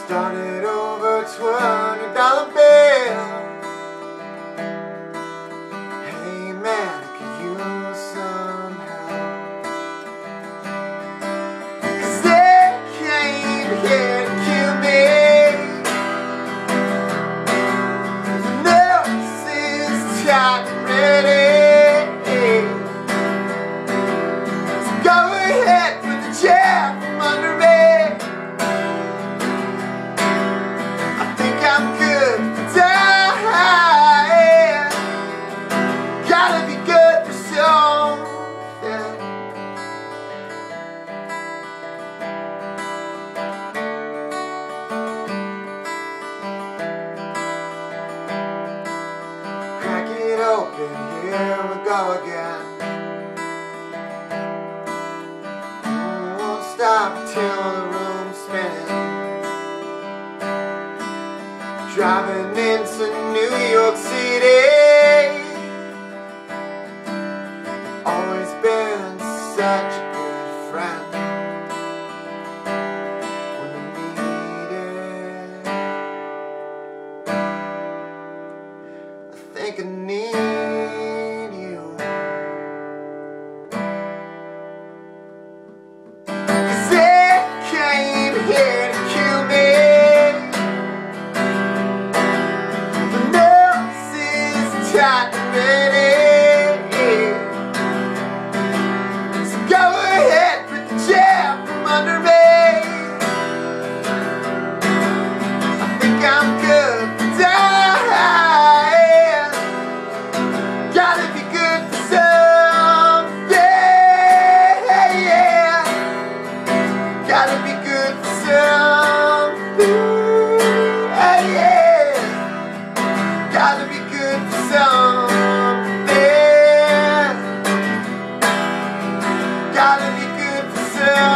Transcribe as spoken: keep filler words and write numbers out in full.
Started over twenty dollar bill. Hey man, I could use some help, 'cause they came here to kill me. The nurse is tight and ready, so go ahead, put the chair from under me. I'm good for dying. Gotta be good for something. Crack it open, here we go again. Won't stop till the room's spinning. Driving into New York City. Always been such a good friend. When I need it, I think I need you. 'Cause they came here to kill me. Tight and ready, so go ahead, put the chair from under me. I think I'm good for dying. Gotta be good for something, yeah. Gotta be good for something, yeah. Gotta be good for something. Gotta be good for something.